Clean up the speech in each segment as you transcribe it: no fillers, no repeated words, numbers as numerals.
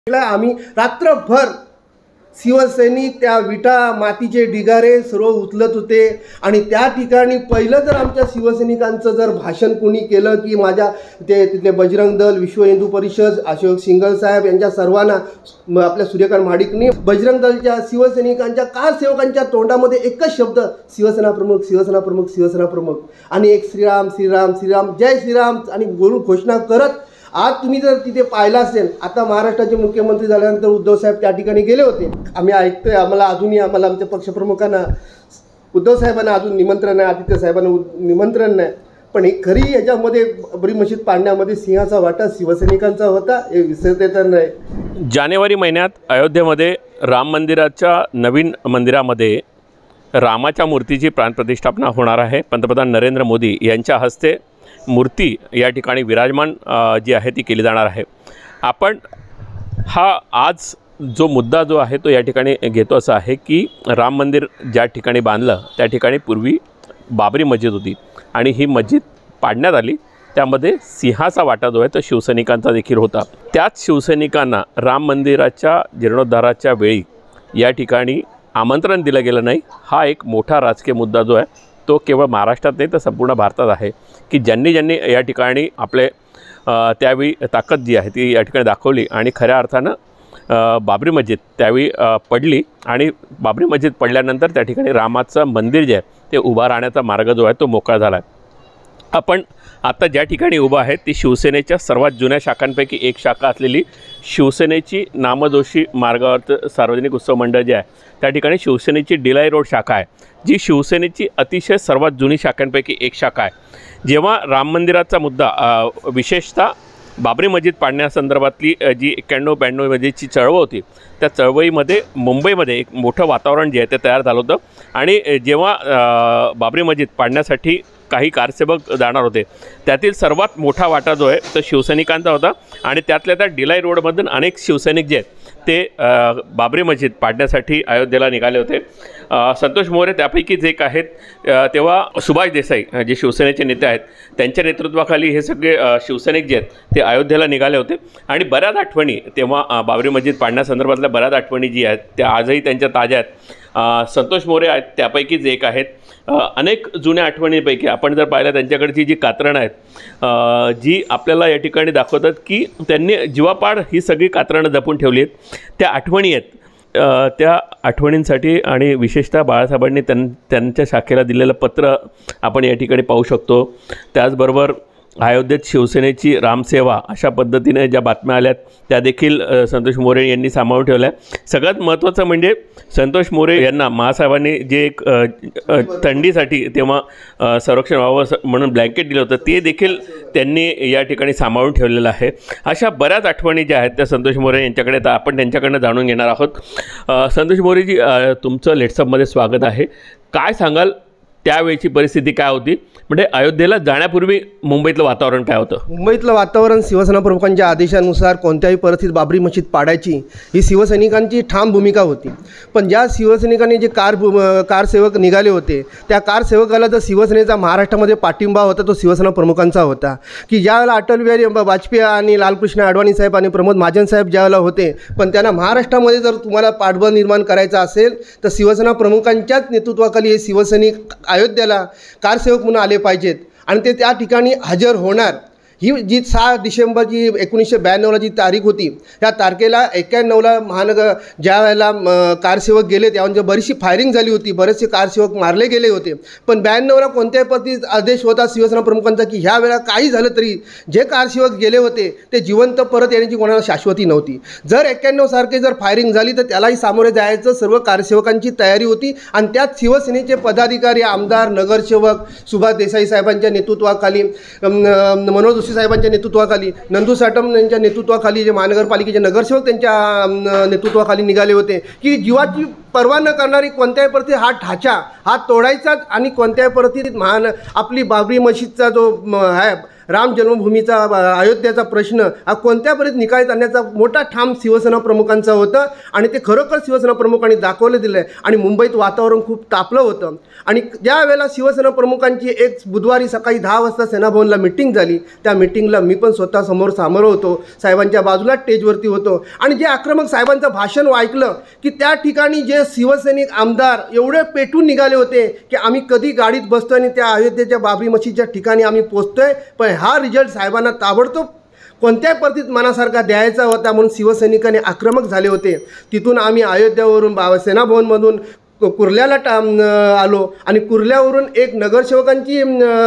आम्ही रात्रभर शिवसैनिक त्या विटा मातीचे ढिगारे सर्व उचलत होते आणि त्या ठिकाणी पहिलं जर आमच्या शिवसैनिकांचं जर भाषण कोणी केलं की माझ्या तिथले बजरंग दल, विश्व हिंदू परिषद, अशोक सिंगल साहेब यांच्या सर्वांना आपल्या सूर्यकांत महाडिकनी बजरंग दलच्या शिवसैनिकांच्या कारसेवकांच्या तोंडामध्ये एकच शब्द शिवसेना प्रमुख, शिवसेना प्रमुख, शिवसेना प्रमुख आणि एक श्रीराम श्रीराम श्रीराम जय श्रीराम आणि बोलून घोषणा करत आज तुम्ही जर तिथे पाहिलं असेल, आता महाराष्ट्राचे मुख्यमंत्री झाल्यानंतर उद्धव साहेब त्या ठिकाणी गेले होते. आम्ही ऐकतोय, आम्हाला अजूनही आमच्या पक्षप्रमुखांना उद्धव साहेबांना अजून निमंत्रण नाही, आदित्य साहेबांना निमंत्रण नाही. पण एक खरी याच्यामध्ये बाबरी मशीद पाडण्यामध्ये सिंहाचा वाटा शिवसैनिकांचा होता, हे विसरते तर नाही. जानेवारी महिन्यात अयोध्येमध्ये राम मंदिराच्या नवीन मंदिरामध्ये रामाच्या मूर्तीची प्राणप्रतिष्ठापना होणार आहे. पंतप्रधान नरेंद्र मोदी यांच्या हस्ते मूर्ती या ठिकाणी विराजमान जी आहे ती केली जाणार आहे. आपण हा आज जो मुद्दा जो आहे तो या ठिकाणी घेतो असा आहे की राम मंदिर ज्या ठिकाणी बांधलं त्या ठिकाणी पूर्वी बाबरी मस्जिद होती आणि ही मस्जिद पाडण्यात आली. त्यामध्ये सिंहाचा वाटा जो आहे तो शिवसैनिकांचा देखील होता. त्याच शिवसैनिकांना राम मंदिराच्या जीर्णोद्धाराच्या वेळी या ठिकाणी आमंत्रण दिलं गेलं नाही. हा एक मोठा राजकीय मुद्दा जो आहे तो केवळ महाराष्ट्रात नाही तर संपूर्ण भारतात आहे की ज्यांनी या ठिकाणी आपले त्यावेळी ताकद जी आहे ती या ठिकाणी दाखवली आणि खऱ्या अर्थानं बाबरी मस्जिद त्यावेळी पडली आणि बाबरी मस्जिद पडल्यानंतर त्या ठिकाणी रामाचं मंदिर जे आहे ते उभा राहण्याचा मार्ग जो आहे तो मोकळा झाला आहे. आपण आता ज्या ठिकाणी उभा आहे ती शिवसेनेच्या सर्वात जुन्या शाखांपैकी एक शाखा असलेली शिवसेनेची नामदोषी मार्गावर सार्वजनिक उत्सव मंडळ जे आहे त्या ठिकाणी शिवसेनेची डिलाई रोड शाखा आहे, जी शिवसेनेची अतिशय सर्वात जुनी शाखांपैकी एक शाखा आहे. जेव्हा राम मंदिराचा मुद्दा विशेषतः बाबरी मस्जिद पाडण्यासंदर्भातली जी 91-92मध्येची चळवळ होती त्या चळवळीमध्ये मुंबईमध्ये एक मोठं वातावरण जे आहे ते तयार झालं होतं आणि जेव्हा बाबरी मस्जिद पाडण्यासाठी काही कारसेवक जाणार होते त्यातील सर्वात मोठा वाटा जो आहे तो शिवसैनिकांचा होता आणि त्यातल्या त्या डिलाई रोडमधून अनेक शिवसैनिक जे आहेत ते बाबरी मस्जिद पाडण्यासाठी अयोध्येला निघाले होते. संतोष मोरे त्यापैकीच एक आहेत. तेव्हा सुभाष देसाई जे शिवसेनेचे नेते आहेत त्यांच्या नेतृत्वाखाली हे सगळे शिवसैनिक जे आहेत ते अयोध्येला निघाले होते आणि बऱ्याच आठवणी तेव्हा बाबरी मस्जिद पाडण्यासंदर्भातल्या बऱ्याच आठवणी जी आहेत त्या आजही त्यांच्या ताज्या आहेत. संतोष मोरे आहेत त्यापैकीच एक आहेत. अनेक जुन्या आठवणींपैकी आपण जर पाहिलं त्यांच्याकडची जी कात्रणं आहेत जी आपल्याला या ठिकाणी दाखवतात की त्यांनी जीवापाड ही सगळी कात्रणं जपून ठेवली आहेत. त्या आठवणी आहेत. त्या आठवणींसाठी आणि विशेषतः बाळासाहेबांनी त्यांच्या शाखेला दिलेलं पत्र आपण या ठिकाणी पाहू शकतो. त्याचबरोबर अयोध्येत शिवसेनेची रामसेवा अशा पद्धतीने ज्या बातम्या आल्यात त्या देखील संतोष मोरे यांनी सामावून ठेवल्या. सगळ्यात महत्त्वाचं म्हणजे संतोष मोरे यांना महासाहेबांनी जे एक थंडीसाठी तेव्हा संरक्षण व्हावं म्हणून ब्लँकेट दिलं होतं ते देखील त्यांनी या ठिकाणी सामावून ठेवलेलं आहे. अशा बऱ्याच आठवणी ज्या आहेत त्या संतोष मोरे यांच्याकडे तर आपण त्यांच्याकडनं जाणून घेणार आहोत. संतोष मोरेजी, तुमचं लेट्सअपमध्ये स्वागत आहे. काय सांगाल त्यावेळची परिस्थिती काय होती, म्हणजे अयोध्येला जाण्यापूर्वी मुंबईतलं वातावरण काय होतं? मुंबईतलं वातावरण शिवसेना प्रमुखांच्या आदेशानुसार कोणत्याही परिस्थितीत बाबरी मस्जिद पाडायची ही शिवसैनिकांची ठाम भूमिका होती. पण ज्या शिवसैनिकांनी जे कारसेवक निघाले होते त्या कारसेवकाला जर शिवसेनेचा महाराष्ट्रामध्ये पाठिंबा होता तो शिवसेना प्रमुखांचा होता की ज्यावेळेला अटल बिहारी वाजपेयी आणि लालकृष्ण अडवाणी साहेब आणि प्रमोद महाजन साहेब ज्यावेळेला होते पण त्यांना महाराष्ट्रामध्ये जर तुम्हाला पाठबळ निर्माण करायचं असेल तर शिवसेना प्रमुखांच्याच नेतृत्वाखाली हे शिवसैनिक अयोध्येला कारसेवक म्हणून आले पाहिजेत आणि ते त्या ठिकाणी हजर होणार. ही जी 6 डिसेंबर जी 1992ला जी तारीख होती त्या तारखेला 91ला महानगर ज्या वेळेला कारसेवक गेले त्यावर बरीचशी फायरिंग झाली होती, बरेचसे कारसेवक मारले गेले होते. पण 92ला कोणत्याही पद्धतीचा आदेश होता शिवसेना प्रमुखांचा की ह्या वेळेला काही झालं तरी जे कारसेवक गेले होते ते जिवंत परत येण्याची कोणाला शाश्वती नव्हती. जर 91 सारखे जर फायरिंग झाली तर त्यालाही सामोरे जायचं सर्व कारसेवकांची तयारी होती आणि त्यात शिवसेनेचे पदाधिकारी, आमदार, नगरसेवक सुभाष देसाई साहेबांच्या नेतृत्वाखाली, मनोज जोशी साहेबांच्या नेतृत्वाखाली, नंदू साटम यांच्या नेतृत्वाखाली जे महानगरपालिकेचे नगरसेवक त्यांच्या नेतृत्वाखाली निघाले होते की जीवाची पर्वा न करणारी कोणत्याही परिस्थितीत हा ढाचा हा तोडायचाच आणि कोणत्याही परिस्थितीत आपली बाबरी मस्जिदचा जो आहे राम जन्मभूमीचा अयोध्येचा प्रश्न हा कोणत्यापर्यंत निकाली आणण्याचा मोठा ठाम शिवसेना प्रमुखांचा होता आणि ते खरोखर शिवसेना प्रमुखांनी दाखवलं दिलं आहे. आणि मुंबईत वातावरण खूप तापलं होतं आणि ज्या वेळेला शिवसेना प्रमुखांची एक बुधवारी सकाळी 10 वाजता सेनाभवनला मिटिंग झाली, त्या मिटिंगला मी पण स्वतः सामोरं होतो, साहेबांच्या बाजूला स्टेजवरती होतो आणि जे आक्रमक साहेबांचं भाषण ऐकलं की त्या ठिकाणी जे शिवसैनिक आमदार एवढे पेटून निघाले होते की आम्ही कधी गाडीत बसतो आणि त्या अयोध्येच्या बाबरी मशीदच्या ठिकाणी आम्ही पोचतोय, पण हा रिझल्ट साहेबांना ताबडतोब कोणत्याही परिस्थितीत मनासारखा द्यायचा होता म्हणून शिवसैनिकांनी आक्रमक झाले होते. तिथून आम्ही अयोध्यावरून सेनाभवनमधून कुर्ल्याला आलो आणि कुर्ल्यावरून एक नगरसेवकांची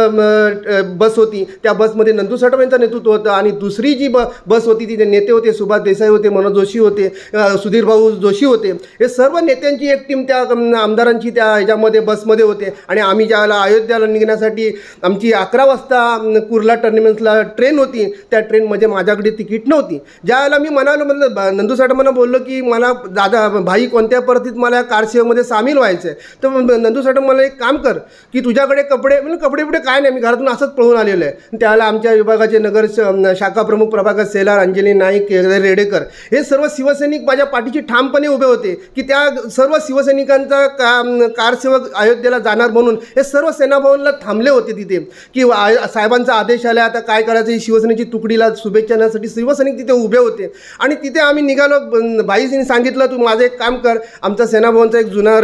बस होती, त्या बसमध्ये नंदू साठम यांचं नेतृत्व होतं आणि दुसरी जी बस होती तिथे नेते होते, सुभाष देसाई होते, मनोज जोशी होते, सुधीर भाऊ जोशी होते. हे सर्व नेत्यांची एक टीम त्या आमदारांची त्या ह्याच्यामध्ये बसमध्ये होते आणि आम्ही ज्यावेळेला अयोध्याला निघण्यासाठी आमची 11 वाजता कुर्ला टर्मिनसला ट्रेन होती, त्या ट्रेनमध्ये माझ्याकडे तिकीट नव्हती. ज्यावेळेला मी म्हणालो नंदू साठमांना बोललो की मला दादा भाई कोणत्या परिस्थितीत मला कारसेवेमध्ये सामील व्हायचं आहे, तर नंदू साठम मला एक काम कर की तुझ्याकडे कपडे म्हणजे कपडे काय नाही, मी घरातून असंच पळून आलेलो आहे. त्यावेळेला आमच्या विभागाचे नगर शाखा प्रमुख प्रभाकर सेलार, अंजली नाईक, रेडेकर हे सर्व शिवसैनिक माझ्या पाठीशी ठामपणे उभे होते की त्या सर्व शिवसैनिकांचा कारसेवक अयोध्येला जाणार म्हणून हे सर्व सेनाभवनला थांबले होते तिथे की साहेबांचा आदेश आला, आता काय करायचं. ही शिवसेनेची तुकडीला शुभेच्छा देण्यासाठी शिवसैनिक तिथे उभे होते आणि तिथे आम्ही निघालो. भाईजींनी सांगितलं तू माझं एक काम कर, आमचा सेनाभवनचा एक जुना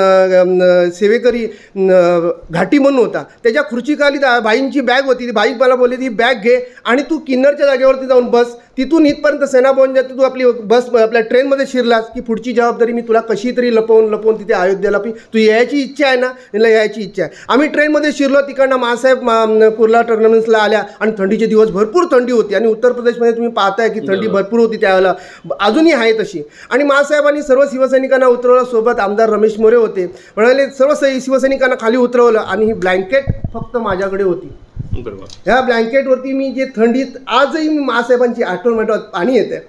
सेवेकरी घाटी म्हणून होता, त्याच्या खुर्चीखाली भाईंची बॅग होती. भाई मला बोलले ती बॅग घे आणि तू किन्नरच्या जागेवरती जाऊन बस, तिथून इथपर्यंत सेनाभवन जाते तू आपली बस आपल्या ट्रेनमध्ये शिरलास की पुढची जबाबदारी मी तुला कशी तरी लपवून तिथे अयोध्येला तू यायची इच्छा आहे ना, मला यायची इच्छा आहे. आम्ही ट्रेनमध्ये शिरलो, तिकडनं मासाहेब कुर्ला टर्मिनसला आल्या आणि थंडीचे दिवस भरपूर थंडी होती आणि उत्तर प्रदेशमध्ये तुम्ही पाहताय की थंडी भरपूर होती त्यावेळेला, अजूनही आहे तशी. आणि मासाहेबांनी सर्व शिवसैनिकांना उतरवलं, सोबत आमदार रमेश मोरे होते, म्हणाले सर्व शिवसैनिकांना खाली उतरवलं आणि ही ब्लँकेट फक्त माझ्याकडे होती. ह्या ब्लँकेटवरती मी जे थंडीत आजही मी मासाहेबांची आठवण पाणी येते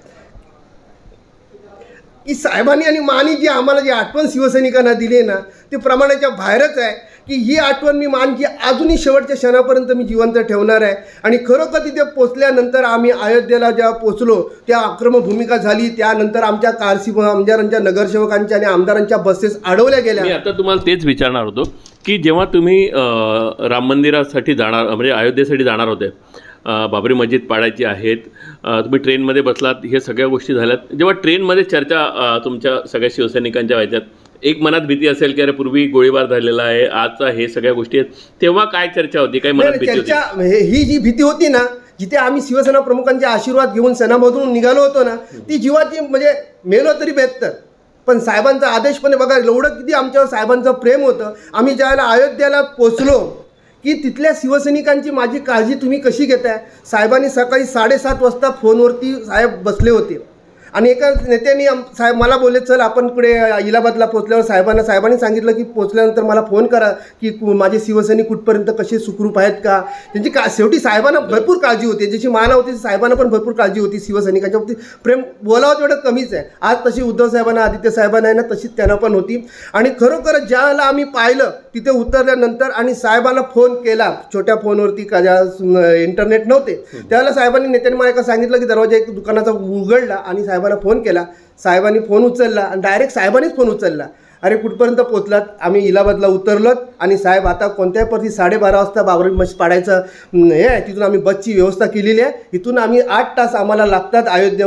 की साहेबांनी आणि मानी जी आम्हाला जी आठवण शिवसैनिकांना दिली ना ते प्रमाणाच्या बाहेरच आहे की ही आठवण मी मानची अजूनही शेवटच्या क्षणापर्यंत मी जिवंत ठेवणार आहे. आणि खरोखर तिथे पोचल्यानंतर आम्ही अयोध्येला जेव्हा पोचलो त्या आक्रमक भूमिका झाली, त्यानंतर आमच्या आमदारांच्या नगरसेवकांच्या आणि आमदारांच्या बसेस अडवल्या गेल्या. मी आता तुम्हाला तेच विचारणार होतो की जेव्हा तुम्ही राम मंदिरासाठी जाणार म्हणजे अयोध्येसाठी जाणार होते, बाबरी मस्जिद पाडायची आहेत, तुम्ही ट्रेनमध्ये बसलात, हे सगळ्या गोष्टी झाल्यात. जेव्हा ट्रेनमध्ये चर्चा तुमच्या सगळ्या शिवसैनिकांच्या व्हायच्यात, एक मनात भीती असेल की अरे पूर्वी गोळीबार झालेला आहे, आजचा हे सगळ्या गोष्टी आहेत, तेव्हा काय चर्चा होती, काय मनात भीती होती? ही जी भीती होती ना, जिथे आम्ही शिवसेना प्रमुखांचे आशीर्वाद घेऊन सेनामधून निघालो होतो ना, ती जीवाची म्हणजे मेलो तरी बेहतर, पण साहेबांचा आदेश पण बघा एवढं किती आमच्यावर साहेबांचं प्रेम होतं. आम्ही ज्यावेळेला अयोध्येला पोचलो की तिथल्या शिवसैनिकांची माझी काळजी तुम्ही कशी घेताय. साहेबांनी सकाळी 7:30 वाजता फोनवरती साहेब बसले होते आणि एका नेत्यांनी साहेब मला बोलले चल आपण पुढे इलाहाबादला पोचल्यावर साहेबांनी सांगितलं की पोचल्यानंतर मला फोन करा की माझे शिवसैनिक कुठपर्यंत कसे सुखरूप आहेत का. त्यांची शेवटी साहेबांना भरपूर काळजी होती, जशी मला होती साहेबांना पण भरपूर काळजी होती. शिवसैनिकांच्या बाबतीत प्रेम बोलावं तेवढं कमीच आहे. आज तशी उद्धव साहेबांना आदित्य साहेबांना आहे ना तशीच त्यांना पण होती. आणि खरोखरच ज्या वेळेला आम्ही पाहिलं तिथे उतरल्यानंतर आणि साहेबांना फोन केला, छोट्या फोनवरती का ज्या इंटरनेट नव्हते, त्यावेळेला साहेबांनी नेत्यांनी मला सांगितलं की दरवाजा एक दुकानाचा उघडला आणि साहेबांना फोन केला. साहेबांनी फोन उचलला आणि डायरेक्ट साहेबांनीच फोन उचलला, अरे कुठपर्यंत पोचलात. आम्ही इलाहाबादला उतरलोत आणि साहेब आता कोणत्याही परिस्थितीत 12:30 वाजता बाबरी मस्जिद पाडायचं हे आहे, तिथून आम्ही बसची व्यवस्था केलेली आहे. इथून आम्ही 8 तास आम्हाला लागतात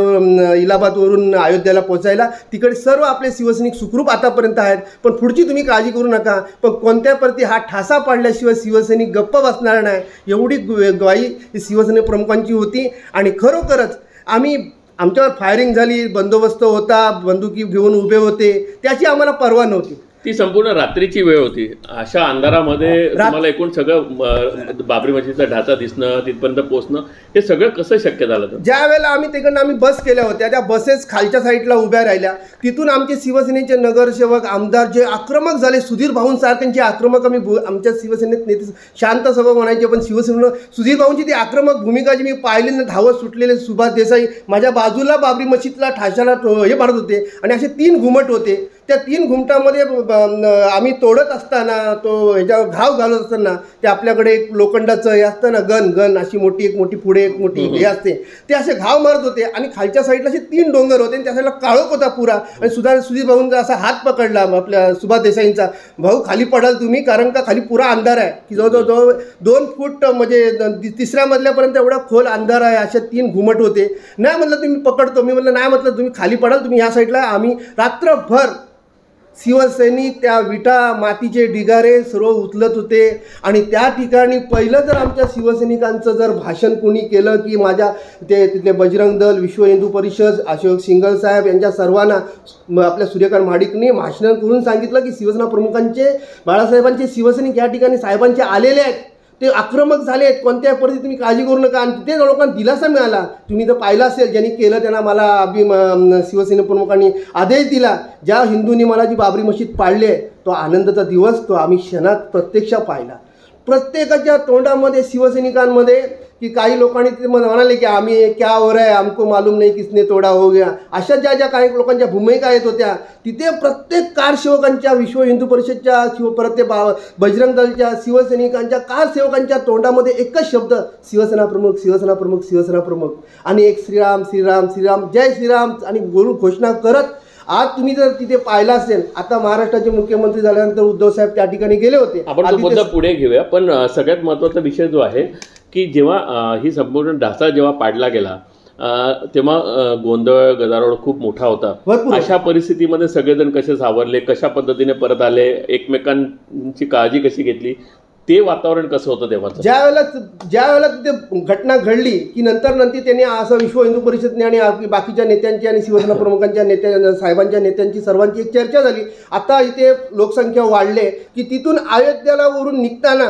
इलाहाबादवरून अयोध्येला पोचायला. तिकडे सर्व आपले शिवसैनिक सुखरूप आतापर्यंत आहेत, पण पुढची तुम्ही काळजी करू नका. पण कोणत्या परिस्थितीत हा ठासा पाडल्याशिवाय शिवसैनिक गप्प बसणार नाही, एवढी ग्वाही शिवसेना प्रमुखांची होती. आणि खरोखरच आमच्यावर फायरिंग झाली, बंदोबस्त होता, बंदुकी घेऊन उभे होते, त्याची आम्हाला पर्वा नव्हती. ती संपूर्ण रात्रीची वेळ होती. अशा अंधारामध्ये तुम्हाला एकूण सगळं बाबरी मस्जिदचा ढाचा दिसणं, तिथपर्यंत पोहोचणं, हे सगळं कसं शक्य झालं? ज्या वेळेला आम्ही बस केल्या होत्या, त्या बसेस खालच्या साईडला उभ्या राहिल्या, तिथून आमचे शिवसेनेचे नगरसेवक आमदार जे आक्रमक झाले, सुधीर भाऊंसारख्यांचे आक्रमक आमच्या शिवसेनेत नेते शांत स्वभाव म्हणायचे, पण सुधीर भाऊंची ती आक्रमक भूमिका जी मी पाहिली, धावत सुटलेले सुभाष देसाई माझ्या बाजूला बाबरी मस्जिदला ठाशाला हे मारत होते आणि असे 3 घुमट होते. त्या 3 घुमटामध्ये आम्ही तोडत असताना तो ह्याच्यावर घाव घालत असताना ते आपल्याकडे एक लोखंडाचं हे असतं ना, गन अशी मोठी एक मोठी पुढे एक मोठी हे असते, ते असे घाव मारत होते आणि खालच्या साईडला असे 3 डोंगर होते आणि त्या साईडला काळोख होता पुरा. आणि सुधीर भाऊंचा असा हात पकडला आपल्या सुभाष देसाईंचा, भाऊ खाली पडाल तुम्ही, कारण का खाली पुरा अंधार आहे, की जवळजवळ 2 फूट म्हणजे 3ऱ्या मजल्यापर्यंत एवढा खोल अंधार आहे. असे 3 घुमट होते. नाही म्हटलं तुम्ही पकडतो, मी म्हटलं नाही म्हटलं तुम्ही खाली पडाल, तुम्ही ह्या साईडला. आम्ही रात्रभर शिवसैनिक त्या विटा मातीचे ढिगारे सर्व उचलत होते आणि त्या ठिकाणी पहिलं जर आमच्या शिवसैनिकांचं जर भाषण कोणी केलं की माझ्या तिथले बजरंग दल, विश्व हिंदू परिषद, अशोक सिंगल साहेब यांच्या सर्वांना आपल्या सूर्यकांत महाडिकने भाषण करून सांगितलं की शिवसेना प्रमुखांचे, बाळासाहेबांचे शिवसैनिक या ठिकाणी साहेबांचे आलेले आहेत, ते आक्रमक झाले आहेत, कोणत्या परिस्थितीत तुम्ही काळजी करू नका. आणि तिथे लोकांना दिलासा मिळाला. तुम्ही जर पाहिलं असेल, ज्यांनी केलं त्यांना मला शिवसेना प्रमुखांनी आदेश दिला. ज्या हिंदूंनी मला जी बाबरी मशीद पाडली आहे, तो आनंदाचा दिवस तो आम्ही क्षणात प्रत्यक्ष पाहिला. प्रत्येकाच्या तोंडामध्ये शिवसैनिकांमध्ये की काही लोकांनी ते म्हणाले की आम्ही क्या हो रहा है, हमको मालूम नहीं किसने तोडा हो गया, अशा ज्या काही लोकांच्या भूमिका येत होत्या, तिथे प्रत्येक कारसेवकांच्या, विश्व हिंदू परिषदच्या परत ते बजरंग दलच्या शिवसैनिकांच्या कारसेवकांच्या तोंडामध्ये एकच शब्द, शिवसेना प्रमुख, शिवसेना प्रमुख, शिवसेना प्रमुख. आणि एक श्रीराम श्रीराम श्रीराम, जय श्रीराम आणि बोलून घोषणा करत. आज तुम्ही जर तिथे पाहिलं असेल, आता महाराष्ट्राचे मुख्यमंत्री झाल्यानंतर उद्धव साहेब त्या ठिकाणी गेले होते. आपण तो मुद्दा पुढे घेऊया, पण सगळ्यात महत्त्वाचा विषय जो आहे की जेव्हा ही संपूर्ण ढाचा जेव्हा पाडला गेला तेव्हा गोंधळ गदारोळ खूप मोठा होता. अशा परिस्थितीमध्ये सगळेजण कसे सावरले, कशा पद्धतीने परत आले, एकमेकांची काळजी कशी घेतली, ते वातावरण कसं होतं तेव्हा? ज्या वेळेला तिथे घटना घडली की नंतर त्यांनी असं विश्व हिंदू परिषदने आणि बाकीच्या नेत्यांची आणि शिवसेना प्रमुखांच्या नेत्या साहेबांच्या नेत्यांची सर्वांची एक चर्चा झाली. आता इथे लोकसंख्या वाढले की तिथून अयोध्येला वरून निघताना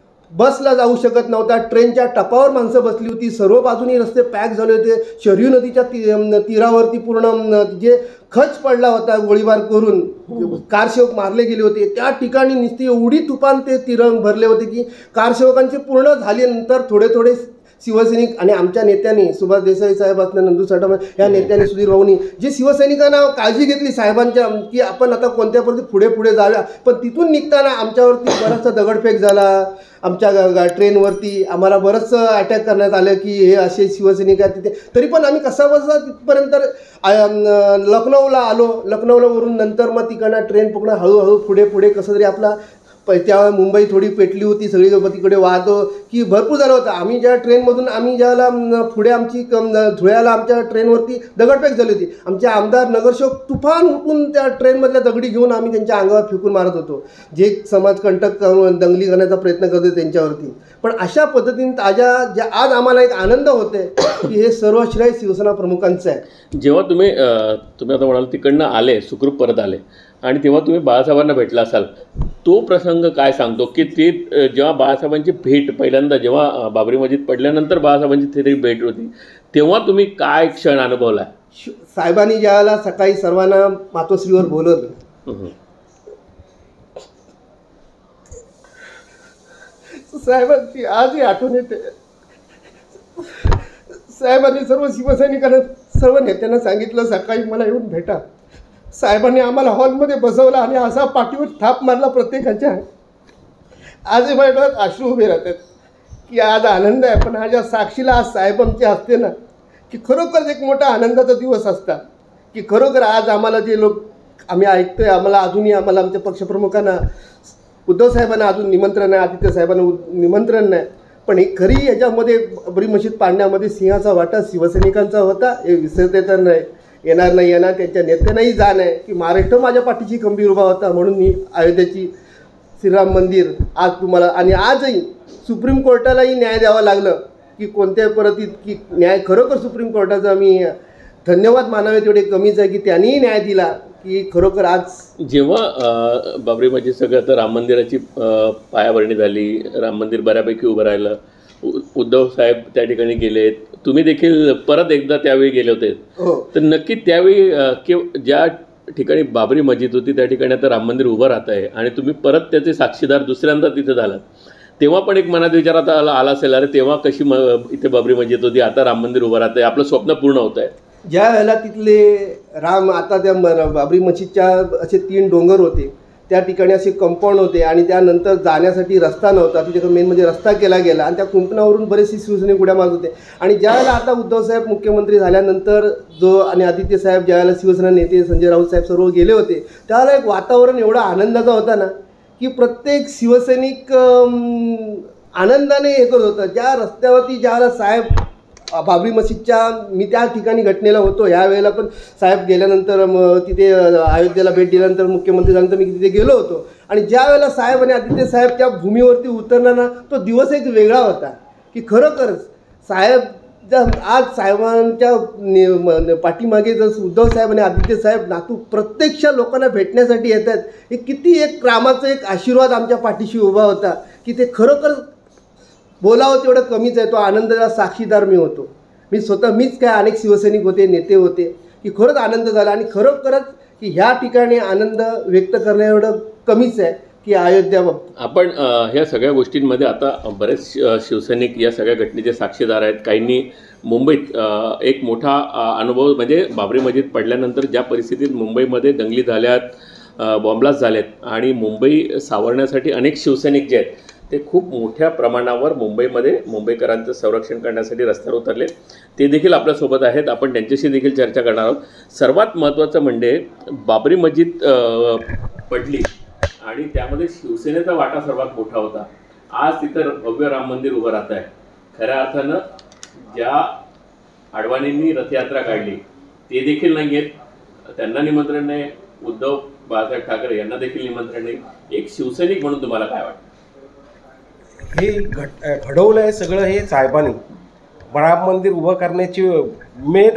बसला जाऊ शकत नव्हता. ट्रेनच्या टपावर माणसं बसली होती. सर्व बाजूनी रस्ते पॅक झाले होते. शरयू नदीच्या तीरावरती पूर्ण जे खच पडला होता गोळीबार करून, कारसेवक मारले गेले होते. त्या ठिकाणी नुसती एवढी तुफान ते तिरंग भरले होते की कारसेवकांचे पूर्ण झाल्यानंतर थोडे शिवसैनिक आणि आमच्या नेत्यांनी, सुभाष देसाई साहेब असणे, नंदू साठम या नेत्यांनी, सुधीर भाऊनी जे शिवसैनिकांना काळजी घेतली साहेबांच्या की आपण आता कोणत्या परिस्थितीत पुढे जाऊया. पण तिथून निघताना आमच्यावरती बराचसा दगडफेक झाला. आमच्या ट्रेनवरती आम्हाला बरंचसं अटॅक करण्यात आलं की हे असे शिवसैनिक आहेत तिथे. तरी पण आम्ही कसाबसा तिथपर्यंत लखनौला आलो. लखनौला वरून नंतर मग तिकडनं ट्रेन पकडून हळूहळू पुढे कसं तरी आपला त्यावेळेला मुंबई थोडी पेटली होती, सगळी तिकडे वाहतो की भरपूर झालं होतं. आम्ही ज्या ट्रेनमधून ज्याला पुढे आमची धुळ्याला आमच्या ट्रेनवरती दगडफेक झाली होती. आमचे आमदार नगरसेवक तुफान उठून त्या ट्रेनमधल्या दगडी घेऊन आम्ही त्यांच्या अंगावर फेकून मारत होतो, जे समाजकंटक दंगली करण्याचा प्रयत्न करतो त्यांच्यावरती. पण अशा पद्धतीने ज्या आज आम्हाला एक आनंद होते की हे सर्व श्रेय शिवसेना प्रमुखांचं आहे. जेव्हा तुम्ही आता म्हणाल तिकडनं आले, सुखरूप परत आले आणि तेव्हा तुम्ही बाळासाहेबांना भेटला असाल, तो प्रसंग काय सांगतो की ते जेव्हा बाळासाहेबांची भेट पहिल्यांदा, जेव्हा बाबरी मशीद पडल्यानंतर बाळासाहेबांची तिथे भेट होती, तेव्हा तुम्ही काय क्षण अनुभवला? साहेबांनी ज्यावेळेला सकाळी सर्वांना मातोश्रीवर बोलवलं, साहेबांची आजही आठवण येते. साहेबांनी सर्व शिवसैनिकांना, सर्व नेत्यांना सांगितलं सकाळी मला येऊन भेटा. साहेबांनी आम्हाला हॉलमध्ये बसवलं आणि असा पाठीवर थाप मारला प्रत्येकाच्या. आजही माझ्या डोळ्यात अश्रू उभे राहतात की आज आनंद आहे, पण आज साक्षीला आज साहेब आमचे असते ना की खरोखरच एक मोठा आनंदाचा दिवस असता. की खरोखर आज आम्हाला जे लोक आम्ही ऐकतोय, आम्हाला आमच्या पक्षप्रमुखांना, उद्धव साहेबांना अजून निमंत्रण आहे, आदित्य साहेबांना निमंत्रण नाही, पण ही खरी याच्यामध्ये बाबरी मशीद पाडण्यामध्ये सिंहाचा वाटा शिवसैनिकांचा होता. हे विसरते तर नाही, येणार नाही येणार. त्यांच्या नेत्यांनाही जाण आहे की महाराष्ट्र माझ्या पाठीशी खंबीर उभा होता, म्हणून मी अयोध्येची श्रीराम मंदिर आज तुम्हाला, आणि आजही सुप्रीम कोर्टालाही न्याय द्यावा लागलं की कोणत्याही परिस्थितीत की न्याय, खरोखर सुप्रीम कोर्टाचा मी धन्यवाद मानावे तेवढे कमीच आहे की त्यांनीही न्याय दिला की खरोखर आज जेव्हा बाबरी मशीद सगळं तर राम मंदिराची पायाभरणी झाली, राम मंदिर बऱ्यापैकी उभं राहिलं, उद्धव साहेब त्या ठिकाणी गेलेत, तुम्ही देखील परत एकदा त्यावेळी गेले होते. तर नक्की त्यावेळी ज्या ठिकाणी बाबरी मशीद होती त्या ठिकाणी आता राम मंदिर उभं राहत आहे आणि तुम्ही परत त्याचे साक्षीदार दुसऱ्यांदा तिथे झालात, तेव्हा पण एक मनात विचारात आला असेल, अरे तेव्हा कशी इथे बाबरी मशीद होती, आता राम मंदिर उभं राहत आहे, आपलं स्वप्न पूर्ण होत आहे. ज्या वेळेला तिथले राम आता त्या बाबरी मशीदच्या असे 3 डोंगर होते, त्या ठिकाणी असे कंपाऊंड होते आणि त्यानंतर जाण्यासाठी रस्ता नव्हता. तिथे मेन म्हणजे रस्ता केला गेला आणि त्या कुंपणावरून बरेचसे शिवसैनिक उड्या मारत होते. आणि ज्यावेळेला आता उद्धवसाहेब मुख्यमंत्री झाल्यानंतर आणि आदित्य साहेब ज्यावेळेला शिवसेना नेते संजय राऊत साहेब सर्व गेले होते, त्यावेळेला एक वातावरण एवढा आनंदाचा होता ना की प्रत्येक शिवसैनिक आनंदाने हे करत होता. ज्या रस्त्यावरती ज्यावेळेला साहेब बाबरी मशीदच्या, मी त्या ठिकाणी घटनेला होतो, यावेळेला पण साहेब गेल्यानंतर तिथे अयोध्येला भेट दिल्यानंतर मुख्यमंत्री झाल्यानंतर मी तिथे गेलो होतो. आणि ज्या वेळेला साहेब आणि आदित्य साहेब त्या भूमीवरती उतरणार ना, तो दिवस एक वेगळा होता की खरोखरच साहेब आज साहेबांच्या पाठीमागे जर उद्धव साहेब आणि आदित्य साहेब नातू प्रत्यक्ष लोकांना भेटण्यासाठी येत आहेत, हे किती एक रामाचा एक आशीर्वाद आमच्या पाठीशी उभा होता की ते खरोखर बोलावं तेवढं कमीच आहे. तो आनंदाला साक्षीदार मी होतो. मी स्वतः मीच काय अनेक शिवसैनिक होते, नेते होते की खरंच आनंद झाला. आणि खरोखरच की ह्या ठिकाणी आनंद व्यक्त करण्या एवढं कमीच आहे की अयोध्या. आपण ह्या सगळ्या गोष्टींमध्ये आता बरेच शिवसैनिक या सगळ्या घटनेचे साक्षीदार आहेत. काहींनी मुंबईत एक मोठा अनुभव म्हणजे बाबरी मशीद पडल्यानंतर ज्या परिस्थितीत मुंबईमध्ये दंगली झाल्यात, बॉम्बलास्ट झालेत आणि मुंबई सावरण्यासाठी अनेक शिवसैनिक जे आहेत ते खूप मोठ्या प्रमाणावर मुंबईमध्ये मुंबईकरांचं संरक्षण करण्यासाठी रस्त्यावर उतरले. ते देखील आपल्यासोबत आहेत. आपण त्यांच्याशी देखील चर्चा करणार आहोत. सर्वात महत्त्वाचं म्हणजे बाबरी मशीद पडली आणि त्यामध्ये शिवसेनेचा वाटा सर्वात मोठा होता. आज तिथं भव्य राम मंदिर उभं राहत आहे. खऱ्या अर्थानं ज्या अडवाणींनी रथयात्रा काढली ते देखील नाही आहेत, त्यांना निमंत्रण नाही. उद्धव बाळासाहेब ठाकरे यांना देखील निमंत्रण नाही. एक शिवसैनिक म्हणून तुम्हाला काय वाटतं? हे घडवलं आहे सगळं हे साहेबांनी. राम मंदिर उभं करण्याची मेन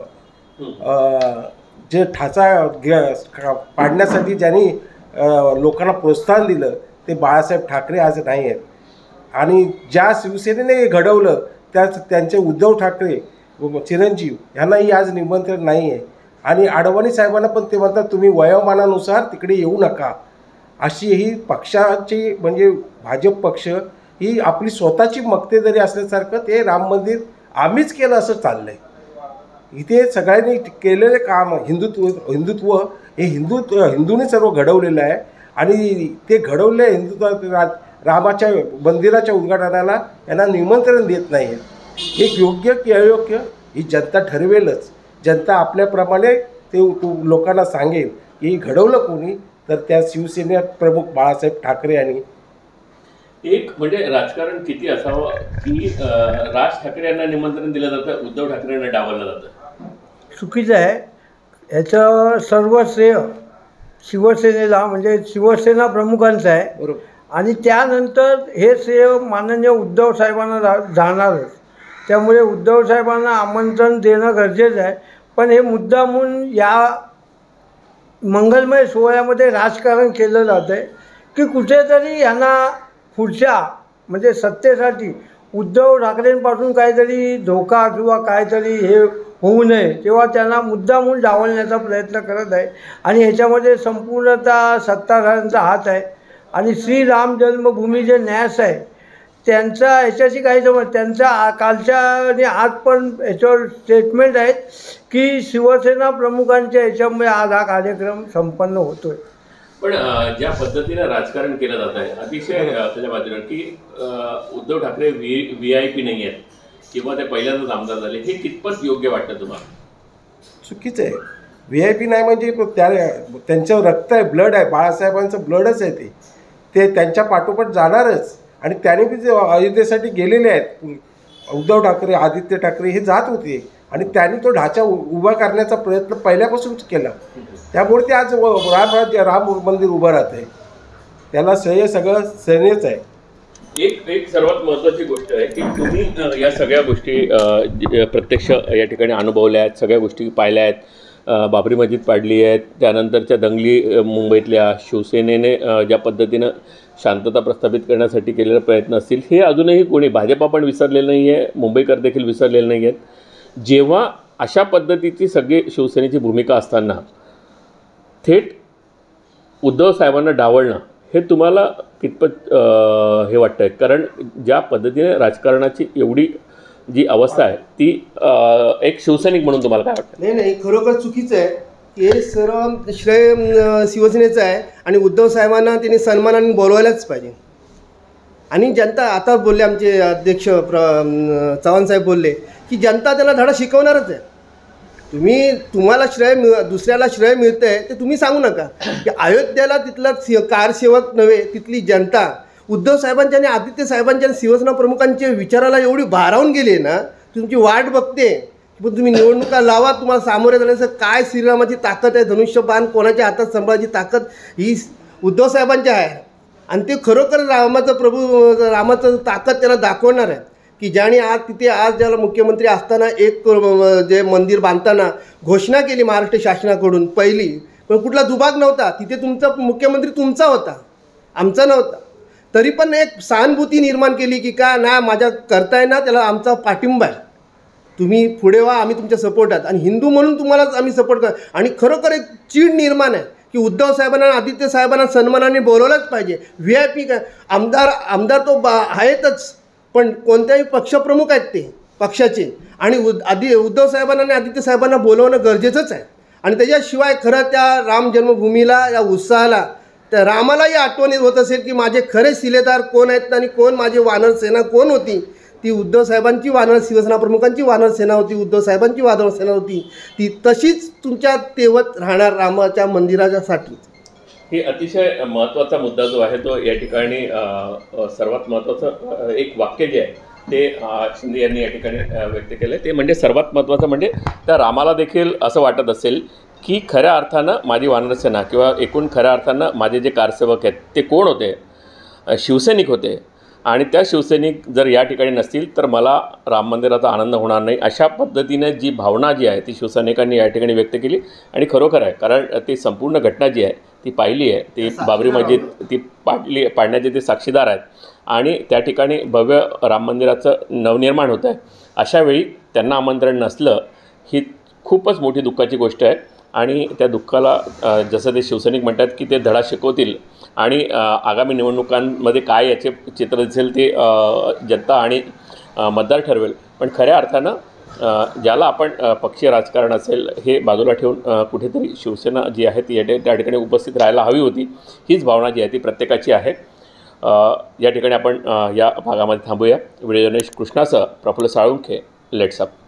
जे ठाचा पाडण्यासाठी ज्यांनी लोकांना प्रोत्साहन दिलं ते बाळासाहेब ठाकरे आज नाही आहेत. आणि ज्या शिवसेनेने हे घडवलं त्यांचे उद्धव ठाकरे चिरंजीव यांनाही आज निमंत्रण नाही आहे. आणि अडवाणी साहेबांना पण ते म्हणतात तुम्ही वयोमानानुसार तिकडे येऊ नका, अशी ही पक्षाची म्हणजे भाजप पक्ष ही आपली स्वतःची मक्तेदारी असल्यासारखं ते राम मंदिर आम्हीच केलं असं चाललं आहे. इथे सगळ्यांनी केलेले काम हिंदुत्व हे हिंदूने सर्व घडवलेलं आहे. आणि ते घडवले हिंदुत्व रामाच्या मंदिराच्या उद्घाटनाला यांना निमंत्रण देत नाही आहे. हे योग्य की अयोग्य ही जनता ठरवेलच. जनता आपल्याप्रमाणे ते लोकांना सांगेल की घडवलं कोणी, तर त्या शिवसेनेत प्रमुख बाळासाहेब ठाकरे यांनी. एक म्हणजे राजकारण किती असावं की राज ठाकरे यांना निमंत्रण दिलं जातं, उद्धव ठाकरे यांना डावललं जातं? चुकीचं आहे. याचं सर्व श्रेय शिवसेनेला म्हणजे शिवसेना प्रमुखांचं आहे. बरोबर. आणि त्यानंतर हे श्रेय माननीय उद्धव साहेबांना जाणारच. त्यामुळे उद्धव साहेबांना आमंत्रण देणं गरजेचं आहे. पण हे मुद्दामून या मंगलमय सोहळ्यामध्ये राजकारण केलं जातं आहे की कुठेतरी यांना पुढच्या म्हणजे सत्तेसाठी उद्धव ठाकरेंपासून काहीतरी धोका किंवा काहीतरी हे होऊ नये, तेव्हा त्यांना मुद्दामून डावलण्याचा प्रयत्न करत आहे. आणि ह्याच्यामध्ये संपूर्णतः सत्ताधाऱ्यांचा हात आहे. आणि श्रीराम जन्मभूमी जे न्यास आहे त्यांचा ह्याच्याशी काही समज त्यांचा कालच्या आणि आज पण ह्याच्यावर स्टेटमेंट आहेत की शिवसेना प्रमुखांच्या ह्याच्यामुळे आज हा कार्यक्रम संपन्न होतो आहे. पण ज्या पद्धतीनं राजकारण केलं जात आहे अतिशय त्याच्या बाजूला की उद्धव ठाकरे VIP नाही आहेत किंवा ते पहिल्यांदाच आमदार झाले, हे कितपत योग्य वाटतं तुम्हाला? चुकीचं आहे. VIP नाही म्हणजे त्यांचं रक्त आहे, ब्लड आहे, बाळासाहेबांचं ब्लडच आहे. ते त्यांच्या पाठोपाठ जाणारच. आणि त्याने बी जे अयोध्येसाठी गेलेले आहेत उद्धव ठाकरे, आदित्य ठाकरे हे जात होते आणि त्यांनी तो ढाचा उभा करण्याचा प्रयत्न पहिल्यापासूनच केला. त्यामुळे ते आज राम मंदिर उभं राहत आहे. त्याला श्रेय सगळं सेनेच आहे. एक सर्वात महत्त्वाची गोष्ट आहे की तुम्ही या सगळ्या गोष्टी प्रत्यक्ष या ठिकाणी अनुभवल्या आहेत, सगळ्या गोष्टी पाहिल्या आहेत. बाबरी मशीद पाडली आहेत, त्यानंतरच्या दंगली मुंबईतल्या शिवसेनेने ज्या पद्धतीनं शांतता प्रस्थापित करण्यासाठी केलेला प्रयत्न असतील, हे अजूनही कोणी भाजपा पण विसरलेलं नाही आहे, मुंबईकर देखील विसरलेले नाही आहेत. जेव्हा अशा पद्धतीची सगळी शिवसेनेची भूमिका असताना थेट उद्धव साहेबांना डावलणं हे तुम्हाला कितपत हे वाटतं आहे? कारण ज्या पद्धतीने राजकारणाची एवढी जी अवस्था आहे ती एक शिवसैनिक म्हणून तुम्हाला काय वाटतं? नाही नाही, खरोखर चुकीचं आहे की हे सर्व श्रेय शिवसेनेचं आहे आणि उद्धव साहेबांना त्यांनी सन्मानाने बोलवायलाच पाहिजे. आणि जनता आता बोलले, आमचे अध्यक्ष चव्हाण साहेब बोलले की जनता त्याला धडा शिकवणारच आहे. तुम्हाला दुसऱ्याला श्रेय मिळतं आहे ते तुम्ही सांगू नका की अयोध्येला तिथला कारसेवक नव्हे, तिथली जनता उद्धव साहेबांच्या आणि आदित्य साहेबांच्या आणि शिवसेना प्रमुखांच्या विचाराला एवढी भारावून गेली ना, तुमची वाट बघते. पण तुम्ही निवडणुका लावा, तुम्हाला सामोरे जाण्याचं काय श्रीरामाची ताकद आहे, धनुष्यबाण कोणाच्या हातात सांभाळायची ताकद ही उद्धव साहेबांची आहे. आणि ते खरोखर रामाचं ताकद त्याला दाखवणार आहे की ज्याने आज ज्याला मुख्यमंत्री असताना एक जे मंदिर बांधताना घोषणा केली महाराष्ट्र शासनाकडून पहिली, पण कुठला दुभाग नव्हता तिथे. तुमचा मुख्यमंत्री तुमचा होता, आमचा नव्हता. तरी पण एक सहानुभूती निर्माण केली की का ना माझ्या करताय ना, त्याला आमचा पाठिंबा आहे, तुम्ही पुढे व्हा, आम्ही तुमच्या सपोर्टात आणि हिंदू म्हणून तुम्हालाच आम्ही सपोर्ट कर. आणि खरोखर एक चीड निर्माण आहे की उद्धव साहेबांना आदित्य साहेबांना सन्मानाने बोलवलंच पाहिजे. VIP काय आमदार तो आहेतच, पण कोणत्याही पक्षप्रमुख आहेत ते पक्षाचे, आणि उद्धव साहेबांना आणि आदित्य साहेबांना बोलवणं गरजेचंच आहे. आणि त्याच्याशिवाय खरं त्या राम जन्मभूमीला या उत्साहाला त्या रामालाही आठवण होत असेल की माझे खरे शिलेदार कोण आहेत आणि कोण माझी वानर सेना कोण होती. ती उद्धव साहेबांची वानर शिवसेना प्रमुखांची वानर सेना होती, उद्धव साहेबांची वानर सेना होती. ती तशीच तुमच्या तेवत राहणार रामाच्या मंदिरासाठी. ही अतिशय महत्त्वाचा मुद्दा जो आहे तो या ठिकाणी सर्वात महत्त्वाचं एक वाक्य जे आहे ते शिंदे यांनी या ठिकाणी व्यक्त केलं. ते म्हणजे सर्वात महत्त्वाचं म्हणजे त्या रामाला देखील असं वाटत असेल की खऱ्या अर्थानं माझी वानरसेना किंवा एकूण खऱ्या अर्थानं माझे जे कारसेवक आहेत ते कोण होते, शिवसैनिक होते. आणि त्या शिवसैनिक जर या ठिकाणी नसतील तर मला राम मंदिराचा आनंद होणार नाही. अशा पद्धतीने जी भावना जी आहे ती शिवसैनिकांनी या ठिकाणी व्यक्त केली. आणि खरोखर आहे, कारण ती संपूर्ण घटना जी आहे ती पाहिली आहे, ती बाबरी मस्जिद ती पाडण्याचे ते साक्षीदार आहेत. आणि त्या ठिकाणी भव्य राम मंदिराचं नवनिर्माण होतं आहे. अशावेळी त्यांना आमंत्रण नसलं ही खूपच मोठी दुःखाची गोष्ट आहे. आणि त्या दुःखाला जसं ते शिवसैनिक म्हणतात की ते धडा शिकवतील आणि आगामी निवडणुकांमध्ये काय याचे चित्र दिसेल ते जनता आणि मतदार ठरवेल. पण खऱ्या अर्थानं ज्याला आपण पक्षीय राजकारण असेल हे बाजूला ठेवून कुठेतरी शिवसेना जी आहे ती त्या ठिकाणी उपस्थित राहायला हवी होती. हीच भावना जी आहे ती प्रत्येकाची आहे. या ठिकाणी आपण या भागामध्ये थांबूया. व्हिडिओ जर्नलिस्ट कृष्णासह प्रफुल्ल साळुंखे, लेट्स अप.